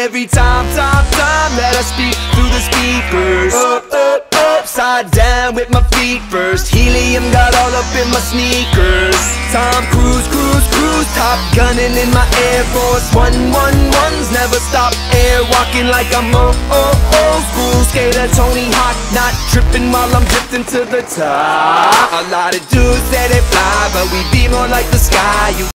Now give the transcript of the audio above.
every time that I speak through the speakers. Upside down with my feet first. Helium got all up in my sneakers. Tom Cruise, Top gunning in my Air Force 111s never stop air walking like I'm old school skater Tony Hawk, not tripping while I'm drifting to the top. A lot of dudes say they fly, but we be more like the sky. You